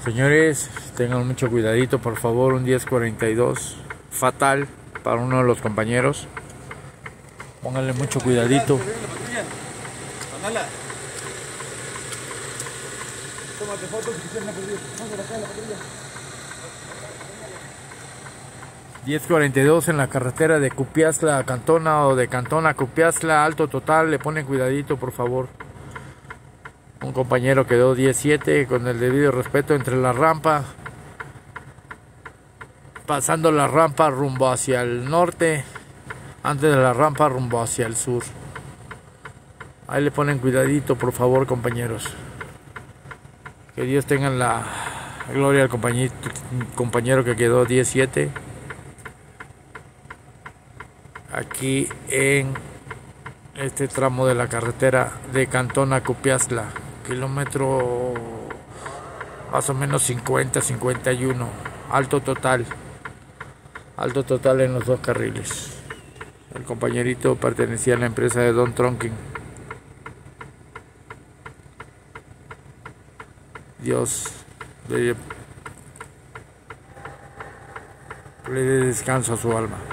Señores, tengan mucho cuidadito, por favor. Un 1042 fatal para uno de los compañeros. Pónganle mucho cuidadito. Tómate fotos si quieres, vamos a la patrulla. 1042 en la carretera de Cupiazla a Cantona o de Cantona a Cupiazla, alto total. Le ponen cuidadito, por favor. Un compañero quedó 17 con el debido respeto entre la rampa, pasando la rampa rumbo hacia el norte, antes de la rampa rumbo hacia el sur. Ahí le ponen cuidadito, por favor, compañeros. Que Dios tenga la gloria al compañero que quedó 17 aquí en este tramo de la carretera de Cantona a Cupiazla, kilómetro más o menos 50-51, alto total en los dos carriles. El compañerito pertenecía a la empresa de Don Tronking. Dios le dé descanso a su alma.